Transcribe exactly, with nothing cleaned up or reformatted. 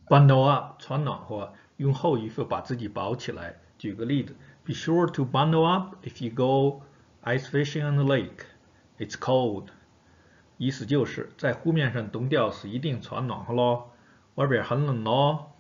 Bundle up，穿暖和，用厚衣服把自己包起来。举个例子，Be sure to bundle up if you go ice fishing on the lake. It's cold. 意思就是在湖面上冬钓时一定穿暖和咯，外边很冷咯。